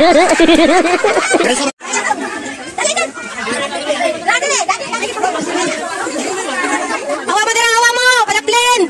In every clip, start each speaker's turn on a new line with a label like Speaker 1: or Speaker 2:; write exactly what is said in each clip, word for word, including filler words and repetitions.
Speaker 1: Hawa mo dira, hawa mo, palaplin.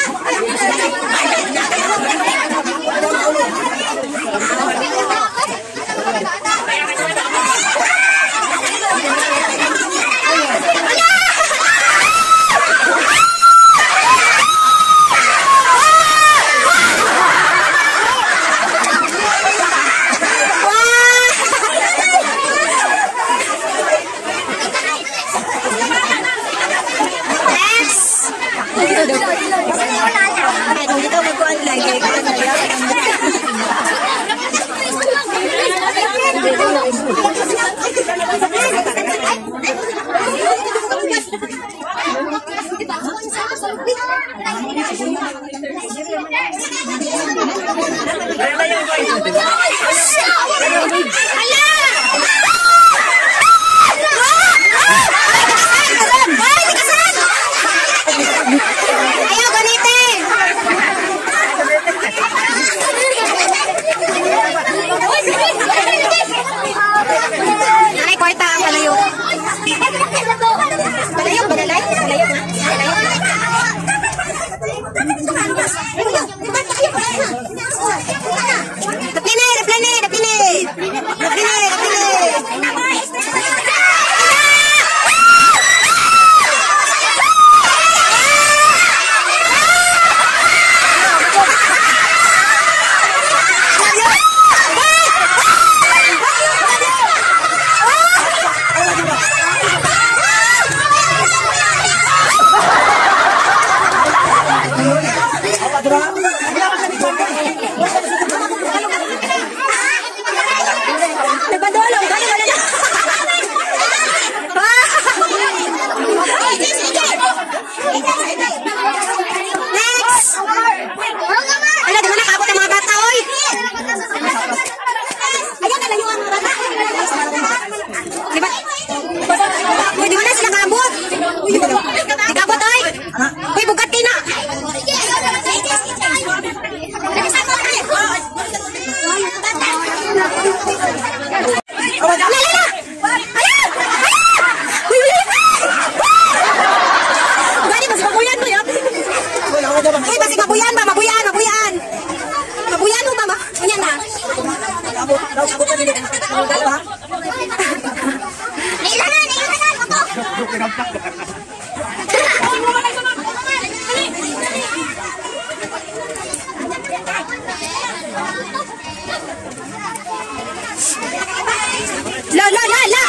Speaker 1: La la la la.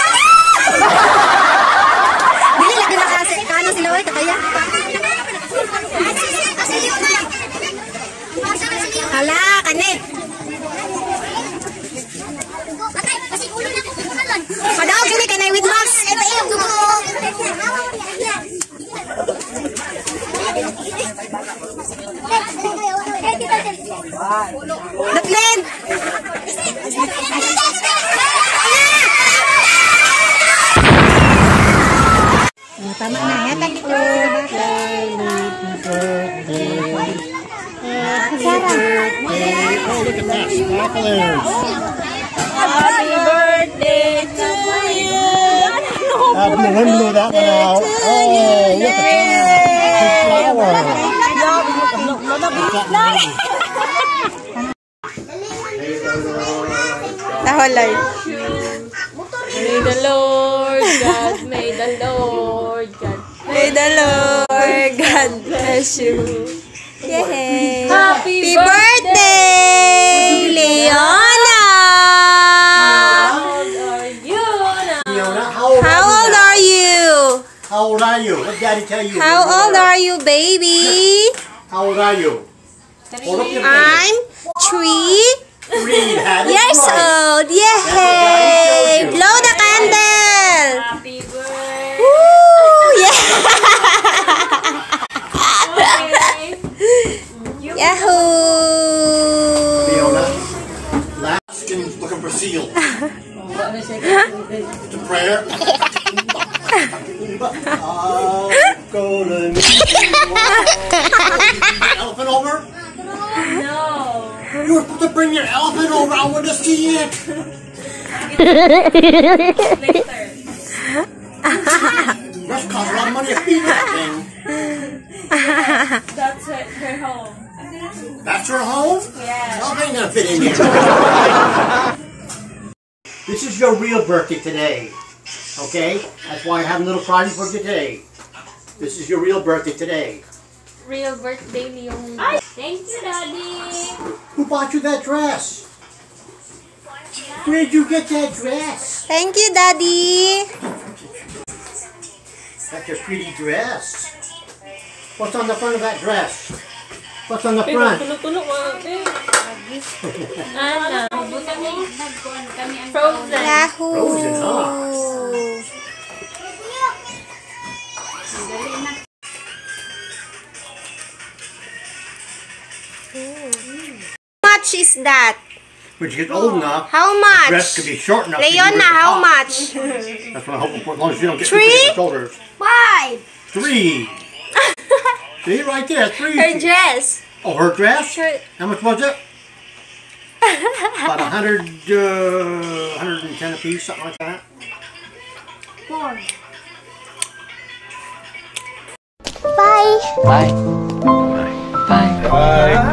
Speaker 1: Dili lagi na kasi kano sila oy kataya. Hala kanit. Padaw kini kanay with max. Naklin. Tama na, hatag ko.
Speaker 2: Oh, look at that. Sparklers.
Speaker 1: Happy birthday to you.
Speaker 2: Uh, blow, blow that one out. Oh, look at that. Big flower.
Speaker 1: Naholay.
Speaker 3: May the Lord God, may the Lord God,
Speaker 1: May the Lord God bless you. Yay!
Speaker 3: Happy
Speaker 1: birthday, Leona!
Speaker 3: How old are you now?
Speaker 2: Fiona, how old
Speaker 1: How
Speaker 2: are
Speaker 1: old
Speaker 2: you
Speaker 1: are you?
Speaker 2: now? How old are you? What did Daddy tell you?
Speaker 1: How old are you, baby?
Speaker 2: How old are you? Hold up your finger.
Speaker 1: I'm three
Speaker 2: Three, Daddy.
Speaker 1: years
Speaker 2: Right.
Speaker 1: old. Yay! Blow the candle!
Speaker 3: Happy birthday.
Speaker 1: Woo! Yeah! Yahoo!
Speaker 2: Fiona, last and looking for seal. It's a prayer. I'm gonna need you. Elephant over?
Speaker 3: No.
Speaker 2: You were supposed to bring your elephant over. I want to see it. That's cost a lot of money to feed that thing.
Speaker 3: That's her, her home.
Speaker 2: That's her home?
Speaker 3: Yeah.
Speaker 2: Nothing ain't gonna fit in here. This is your real birthday today. Okay? That's why I have a little party for you today. This is your real birthday today.
Speaker 3: Real birthday ni yung... Thank you, Daddy.
Speaker 2: Who bought you that dress? Where did you get that dress?
Speaker 1: Thank you, Daddy.
Speaker 2: That's your pretty dress. What's on the front of that dress? What's on the front?
Speaker 3: Tulog-tulog mo. Ano? Frozen.
Speaker 1: Yahoo!
Speaker 2: Frozen, huh?
Speaker 1: How much is that?
Speaker 2: When you get old enough,
Speaker 1: How
Speaker 2: the
Speaker 1: much?
Speaker 2: dress could be short enough. to
Speaker 1: Leona,
Speaker 2: wear at the
Speaker 1: how
Speaker 2: top.
Speaker 1: much?
Speaker 2: That's what I hope for, as long as you don't get too
Speaker 1: Three?
Speaker 2: big in the shoulders.
Speaker 1: Five.
Speaker 2: Three. See, right there, three.
Speaker 1: Her dress.
Speaker 2: Oh, her dress?
Speaker 1: Her-
Speaker 2: How much was it? About a hundred, uh, hundred and ten a piece, something like that.
Speaker 1: Four.
Speaker 4: Bye.
Speaker 5: Bye. Bye.
Speaker 2: Bye.